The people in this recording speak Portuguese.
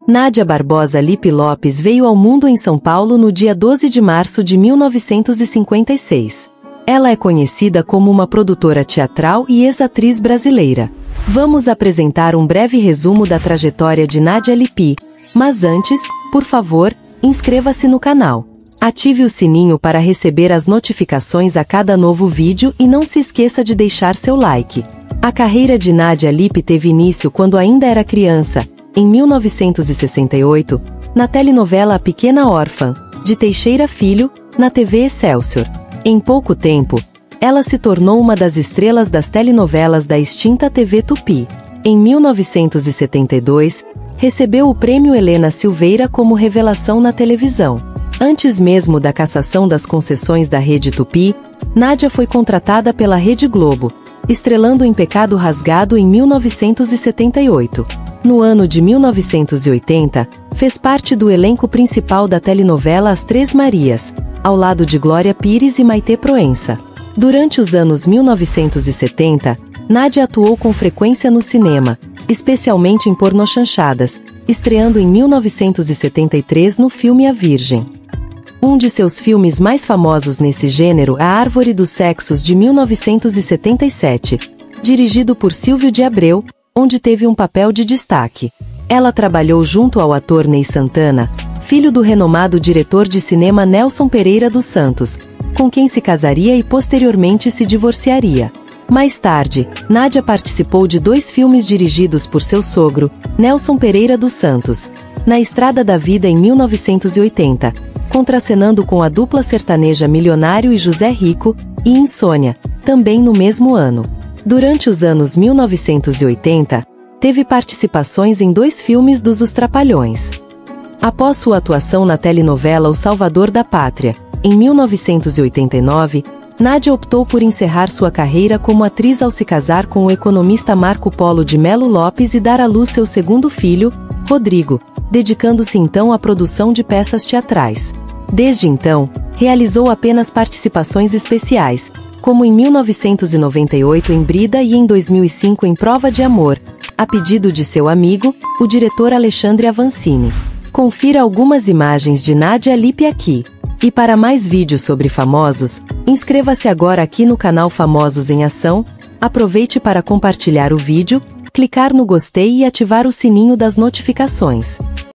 Nádia Barbosa Lipe Lopes veio ao mundo em São Paulo no dia 12 de março de 1956. Ela é conhecida como uma produtora teatral e ex-atriz brasileira. Vamos apresentar um breve resumo da trajetória de Nádia Lipe, mas antes, por favor, inscreva-se no canal. Ative o sininho para receber as notificações a cada novo vídeo e não se esqueça de deixar seu like. A carreira de Nádia Lipe teve início quando ainda era criança, em 1968, na telenovela A Pequena Órfã, de Teixeira Filho, na TV Excelsior. Em pouco tempo, ela se tornou uma das estrelas das telenovelas da extinta TV Tupi. Em 1972, recebeu o Prêmio Helena Silveira como revelação na televisão. Antes mesmo da cassação das concessões da Rede Tupi, Nádia foi contratada pela Rede Globo, estrelando em Pecado Rasgado em 1978. No ano de 1980, fez parte do elenco principal da telenovela As Três Marias, ao lado de Glória Pires e Maitê Proença. Durante os anos 1970, Nádia atuou com frequência no cinema, especialmente em pornochanchadas, estreando em 1973 no filme A Virgem. Um de seus filmes mais famosos nesse gênero é A Árvore dos Sexos de 1977, dirigido por Silvio de Abreu, onde teve um papel de destaque. Ela trabalhou junto ao ator Ney Santana, filho do renomado diretor de cinema Nelson Pereira dos Santos, com quem se casaria e posteriormente se divorciaria. Mais tarde, Nádia participou de 2 filmes dirigidos por seu sogro, Nelson Pereira dos Santos, Na Estrada da Vida em 1980, contracenando com a dupla sertaneja Milionário e José Rico, e Insônia, também no mesmo ano. Durante os anos 1980, teve participações em 2 filmes dos Trapalhões. Após sua atuação na telenovela O Salvador da Pátria, em 1989, Nádia optou por encerrar sua carreira como atriz ao se casar com o economista Marco Polo de Melo Lopes e dar à luz seu segundo filho, Rodrigo, dedicando-se então à produção de peças teatrais. Desde então, realizou apenas participações especiais, como em 1998 em Brida e em 2005 em Prova de Amor, a pedido de seu amigo, o diretor Alexandre Avancini. Confira algumas imagens de Nádia Lipe aqui. E para mais vídeos sobre famosos, inscreva-se agora aqui no canal Famosos em Ação, aproveite para compartilhar o vídeo, clicar no gostei e ativar o sininho das notificações.